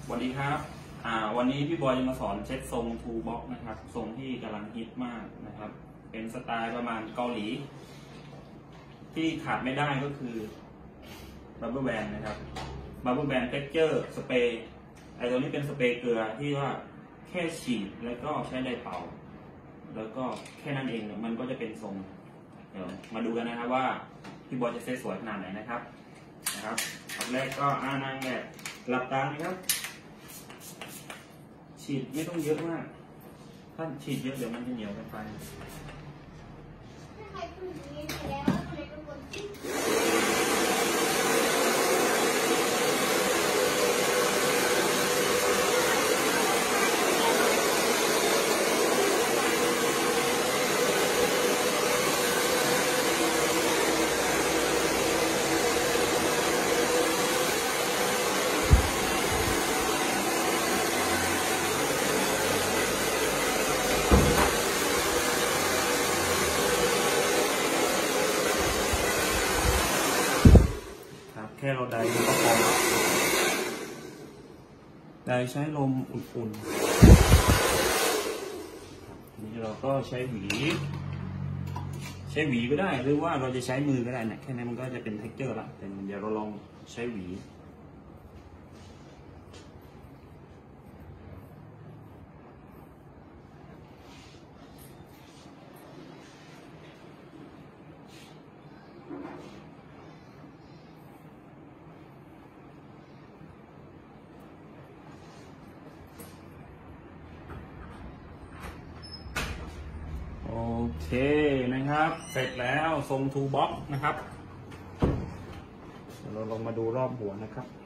สวัสดีครับวันนี้พี่บอยจะมาสอนเช็ดทรงทูบ็อกนะครับทรงที่กำลังฮิตมากนะครับเป็นสไตล์ประมาณเกาหลีที่ขาดไม่ได้ก็คือบับเบิ้ลแบนนะครับบับเบิ้ลแบนเท็กเจอร์สเปรย์ไอตัวนี้เป็นสเปรย์เกลือที่ว่าแค่ฉีดแล้วก็ใช้ไดร์เป่าแล้วก็แค่นั้นเองมันก็จะเป็นทรงเดี๋ยวมาดูกันนะครับว่าพี่บอยจะเซตสวยขนาดไหนนะครับอันแรกก็นางแบบหลับตานะครับฉีดไม่ต้องเยอะมากถ้าฉีดเยอะเดี๋ยวมันจะเหนียวกันไปแค่เราไดก็พอไดใช้ลมอุ่นๆนี่เราก็ใช้หวีก็ได้หรือว่าเราจะใช้มือก็ได้นะแค่นี้มันก็จะเป็นเท็กเจอร์ละแต่เดี๋ยวเราลองใช้หวีโอเคนะครับเสร็จแล้วทรงทูบ็อกนะครับเราลองมาดูรอบหัวนะครับ